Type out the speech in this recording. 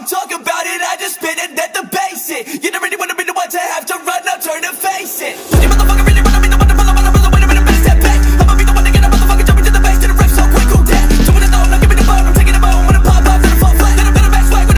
talk about it, I just spit it at the basic. You don't really wanna